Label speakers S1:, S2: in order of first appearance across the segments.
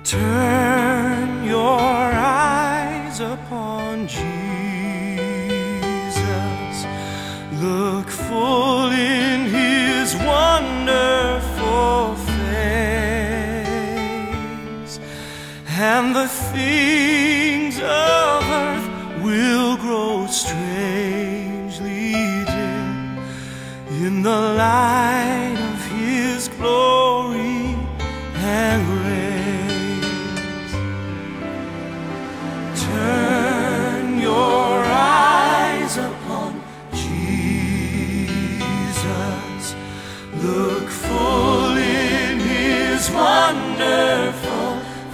S1: Turn your eyes upon Jesus. Look full in his wonderful face, and the things of earth will grow strangely dim in the light of his glory and grace. Turn your eyes upon Jesus. Look full in his wonderful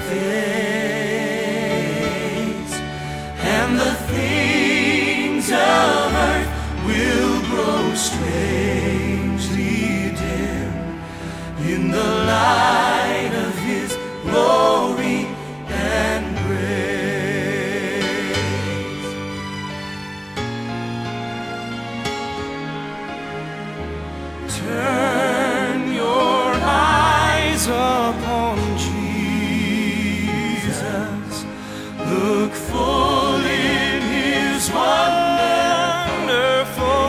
S1: face, and the things of earth will grow strangely dim in the light of his glory and grace. Turn your eyes upon Jesus. Look full in his wonderful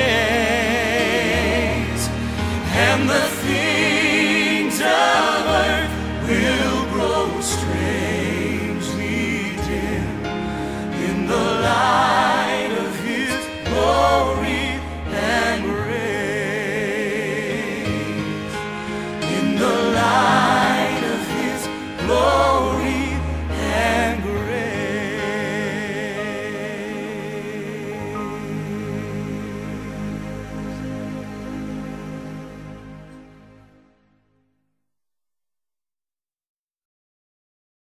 S1: face, and the things of earth will grow strangely dim in the